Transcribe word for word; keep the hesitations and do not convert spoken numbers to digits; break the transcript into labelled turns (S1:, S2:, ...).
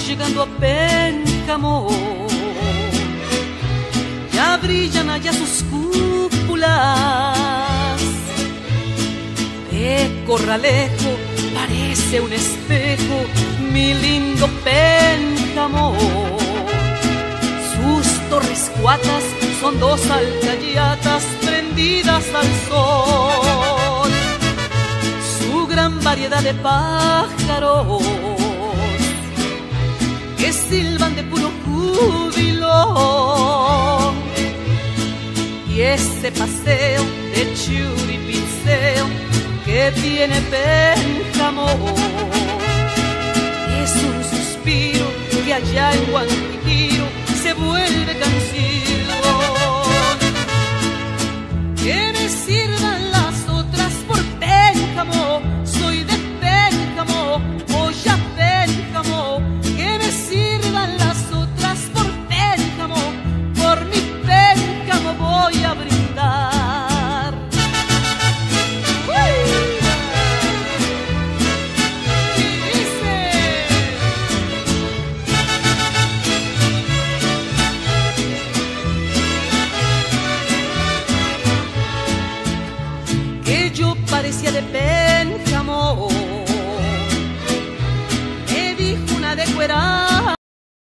S1: llegando a Pénjamo, ya brillan allá sus cúpulas. De Corralejo parece un espejo, mi lindo Pénjamo. Sus torres cuatas son dos alcayatas prendidas al sol. Su gran variedad de pájaros que silban de puro júbilo, y ese paseo de churipiceo que tiene Pénjamo es un suspiro que allá en Guanquitiro se vuelve canción. Que me sirvan las otras por Pénjamo, soy de Pénjamo, voy a Pénjamo. Que me sirvan las otras por Pénjamo, por mi Pénjamo voy a brindar. ¡Uy! Y dice: que yo parecía de Pénjamo